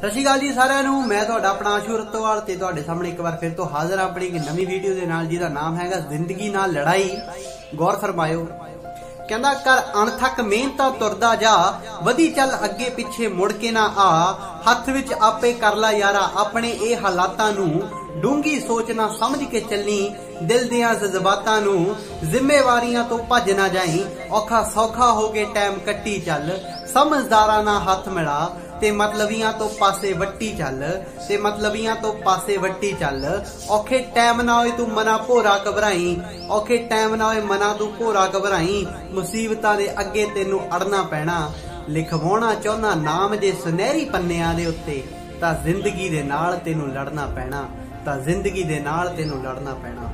सत श्री अकाल जी सारिਆਂ ਨੂੰ मैं ਤੁਹਾਡਾ ਆਪਣਾ ਆਸ਼ੂ ਰਤੋਵਾਲ ਤੇ ਤੁਹਾਡੇ ਸਾਹਮਣੇ ਇੱਕ ਵਾਰ ਫਿਰ ਤੋਂ ਹਾਜ਼ਰ ਹਾਂ ਆਪਣੀ ਇੱਕ ਨਵੀਂ ਵੀਡੀਓ ਦੇ ਨਾਲ ਜਿਹਦਾ ਨਾਮ ਹੈਗਾ ਜ਼ਿੰਦਗੀ ਨਾਲ ਲੜਾਈ। गौर फरमायो। कहंदा कर अणथक मेहनता तुरदा जा, वधी चल अगे पिछे मुड़ के ना आ, हथ विच आपे कर ला यारा अपने ए हालातां नू, डूंगी सोचना समझ के चलनी दिल दियां जज्बातां नू, जिम्मेवारियां तो भज ना जाई, औखा सौखा हो गए टाइम कट्टी चल, समझदारा ना हथ मिला ते मतलबियां तो पासे वट्टी चल, ते मतलबियां तो पासे वट्टी चल, औखे टाइम ना होए तू मना भोरा घबराई, औखे टाइम ना होए मना तू भोरा घबराई, मुसीबतां दे अगे तेनू अड़ना पैना, लिखवाउणा चाहुंदा नाम जे सुनहरी पन्नियां दे उत्ते, तां जिंदगी दे नाल तेनू लड़ना पैना, तां जिंदगी दे नाल तेनू लड़ना पैना।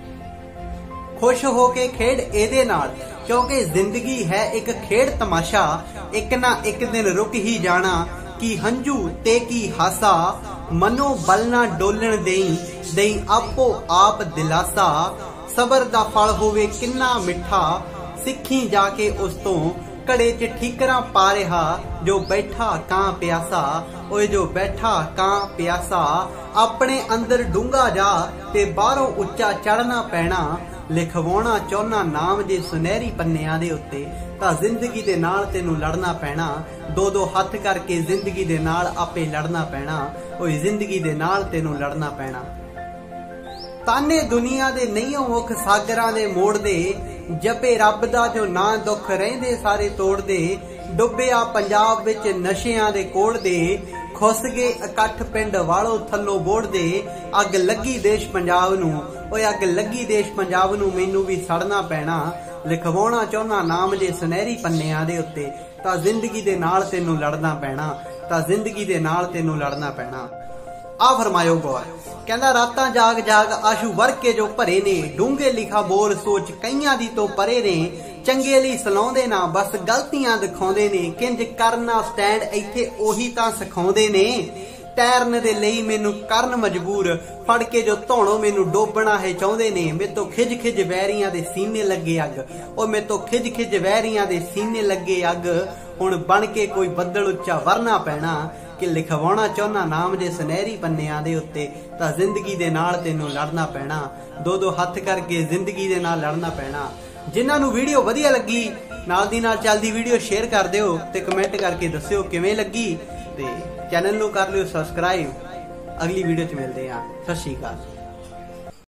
खुश हो के खेड एदे नाल, क्योंकि जिंदगी है एक खेड तमाशा, एक ना एक दिन रुक ही जाना, की हंजू ते की हासा, मनो बल ना डोलन देई, देई आपो आप दिलासा, सबर दा फल होवे किन्ना मिठा, सिखी जाके उस तो कड़े च ठीकरा पा रहा, जो बैठा कां प्यासा, ओए जो बैठा कां प्यासा, अपने अंदर डूंगा जा ते बाहरों उच्चा चढ़ना पैना, लिखवाउणा चाहुंदा नाम जे सुनहरी पन्नियां दे उत्ते, तां जिंदगी दे नाल तेनू लड़ना पैना, दो दो हथ करके जिंदगी दे नाल आपे लड़ना पैना, ओए जिंदगी दे नाल तेनू लड़ना पैना। ताने दुनिया दे नहीं मुख सागरां दे मोड़ दे, जपे रब दा जो ना दुख रहिंदे सारे तोड़ दे, डुबिया पंजाब विच नशियां दे कोड़ दे, खुस गए इकट्ठ पिंड वालों थल्लों बोड़ दे, अग लगी देश पंजाब नू, ओए अग लगी देश पंजाब नू, मैनू भी सड़ना पैना, लिखवाउणा चाहुंदा नाम जे सुनहरी पन्नियां दे उत्ते, तां जिंदगी दे नाल तेनू लड़ना पैना, तां जिंदगी दे नाल तेनू लड़ना पैना। आ फरमायो गौर। कहंदा रातां जाग जाग आशू वर के जो भरे ने, डूंगे लिखा बोल सोच कईयां दी तो परे ने, चंगे लई सलाउंदे ना बस गलतियां दिखाउंदे ने, किंज करना स्टैंड इत्थे ओही तां सिखाउंदे ने, तैरन दे लई मैनू करन मजबूर, फड़ के जो धौणों मैनू डोबना है चाहुंदे ने, मेरे तो खिज खिज वैरियां दे सीने लगे अग, ओ मेरे तो खिज खिज वैरियां दे सीने लगे अग, हुण बन के कोई बदल उच्चा वरना पैना, कि लिखवाउणा चाहुंदा नाम जे सुनहरी पन्नियां दे उत्ते, तां जिंदगी दे नाल तेनू लड़ना पैना, दो दो हथ करके जिंदगी दे नाल लड़ना पैना। जिन्हां नू वीडियो वधिया लगी नाल दी नाल चलदी वीडियो शेयर कर दिओ ते कमेंट करके दस्सिओ किवें लगी, ते चैनल नू कर लिओ सबसक्राइब। अगली वीडियो च मिलदे हां। सत श्री अकाल।